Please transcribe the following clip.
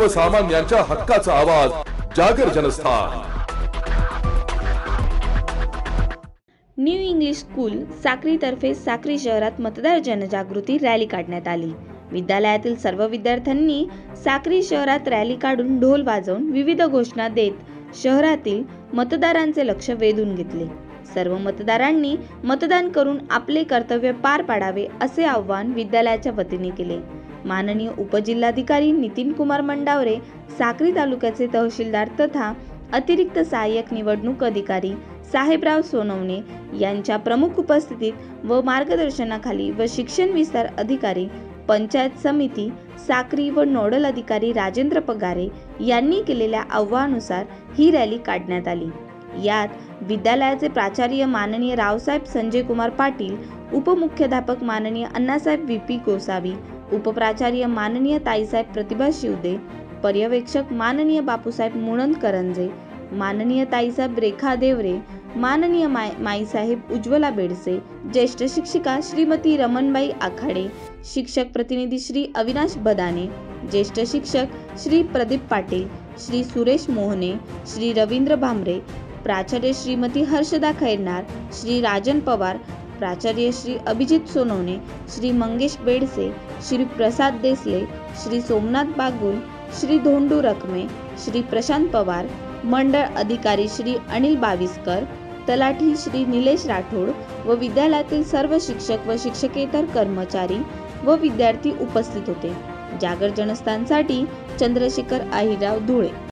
सर्वसामान्यांच्या हक्काचा आवाज जागर Janasthan. New English school Sakri तर्फे साक्री शहरात मतदार जनजागृती रॅली काढण्यात आली। विद्यालयातील सर्व विद्यार्थ्यांनी साक्री शहरात रॅली काढून ढोल वाजवून विविध घोषणा देत शहरातील मतदारांचे लक्ष वेधून घेतले। सर्व मतदारांनी मतदान करून आपले कर्तव्य पार पाडावे असे आवाहन विद्यालयाच्या वतीने केले। माननीय उपजिल्हाधिकारी नितीन कुमार मंडावरे, साक्री तालुक्याचे तहसीलदार तथा अतिरिक्त सहाय्यक निवडणूक अधिकारी साहेबराव सोनवणे यांच्या प्रमुख उपस्थितीत व मार्गदर्शनाखाली व शिक्षण विस्तार अधिकारी, पंचायत समिती साक्री व नोडल अधिकारी राजेंद्र पगारे यांनी केलेल्या आवाहनानुसार ही रॅली काढण्यात आली। यात विद्यालयाचे प्राचार्य माननीय रावसाहेब संजय कुमार पाटील, उपमुख्याध्यापक माननीय अण्णासाहेब व्ही.पी. गोसावी, उपप्राचार्य माननीय ताईसाहेब प्रतिभा शिवदे, पर्यवेक्षक माननीय बापूसाहेब मुणंद करंजे, माननीय ताईसाहेब रेखा देवरे, माननीय माईसाहेब उज्ज्वला बेडसे, ज्येष्ठ शिक्षिका श्रीमती रमणबाई आखाडे, शिक्षक प्रतिनिधी श्री अविनाश बदाने, ज्येष्ठ शिक्षक श्री प्रदीप पाटील, श्री सुरेश मोहने, श्री रवींद्र भामरे, प्राचार्य श्रीमती हर्षदा खैरनार, श्री राजन पवार, प्राचार्य श्री अभिजित सोनवणे, श्री मंगेश बेडसे, श्री प्रसाद देसले, श्री सोमनाथ बागुल, श्री धोंडू रकमे, श्री प्रशांत पवार, मंडळ अधिकारी श्री अनिल बाविस्कर, तलाठी श्री निलेश राठोड व विद्यालयातील सर्व शिक्षक व शिक्षकेतर कर्मचारी व विद्यार्थी उपस्थित होते। जागर जनस्थानसाठी चंद्रशेखर अहिरराव धुळे।